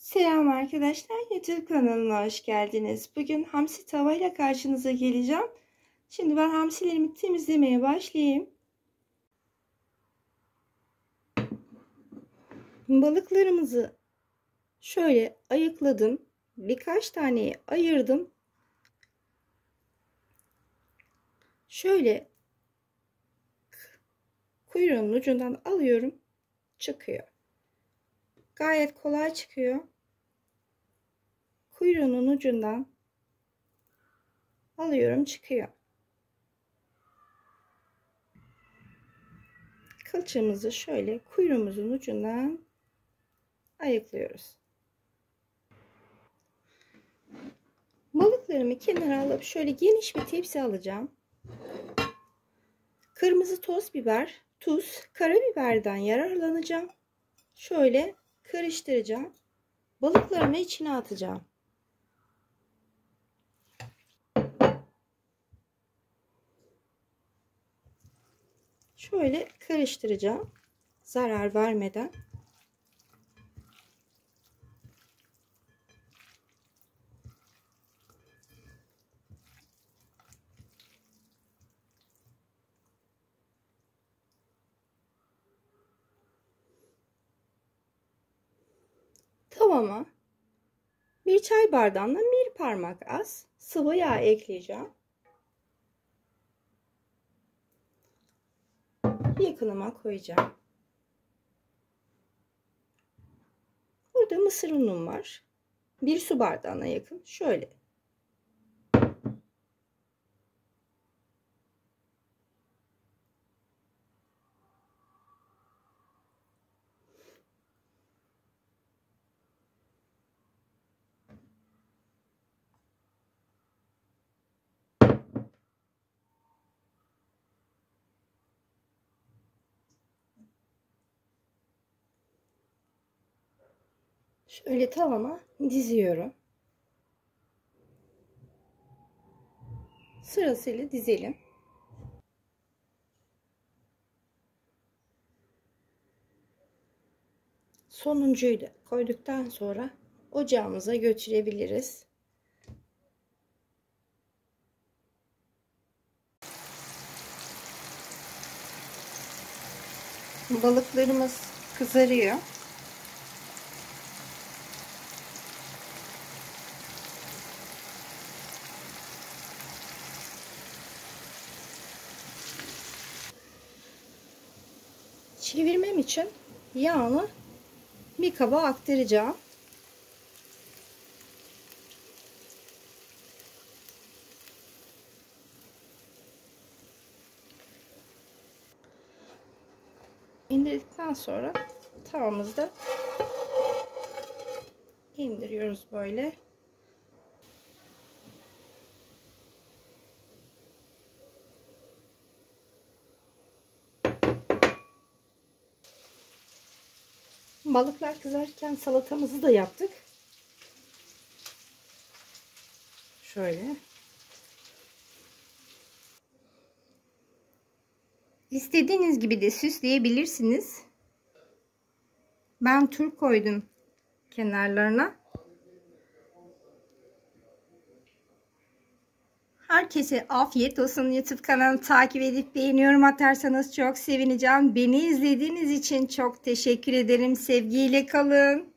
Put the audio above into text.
Selam arkadaşlar, YouTube kanalıma hoş geldiniz. Bugün hamsi tavayla karşınıza geleceğim. Şimdi ben hamsilerimi temizlemeye başlayayım. Balıklarımızı şöyle ayıkladım. Birkaç taneyi ayırdım. Şöyle kuyruğunun ucundan alıyorum. Çıkıyor. Gayet kolay çıkıyor. Kuyruğunun ucundan alıyorum, çıkıyor. Kılçığımızı şöyle kuyruğumuzun ucundan ayıklıyoruz. Balıklarımı kenara alıp şöyle geniş bir tepsi alacağım. Kırmızı toz biber, tuz, karabiberden yararlanacağım. Şöyle karıştıracağım. Balıklarımı içine atacağım. Şöyle karıştıracağım. Zarar vermeden. Tavama bir çay bardağından bir parmak az sıvı yağ ekleyeceğim. Yakınıma koyacağım. Burada mısır unum var. Bir su bardağına yakın. Şöyle. Şöyle tavama diziyorum. Sırasıyla dizelim. Sonuncuyu da koyduktan sonra ocağımıza götürebiliriz. Balıklarımız kızarıyor. Çevirmem için yağını bir kaba aktaracağım. İndirdikten sonra tavamızda indiriyoruz böyle. Balıklar kızarken salatamızı da yaptık. Şöyle. İstediğiniz gibi de süsleyebilirsiniz. Ben turp koydum kenarlarına. Herkese afiyet olsun. YouTube kanalımı takip edip beğeni, yorum atarsanız çok sevineceğim. Beni izlediğiniz için çok teşekkür ederim. Sevgiyle kalın.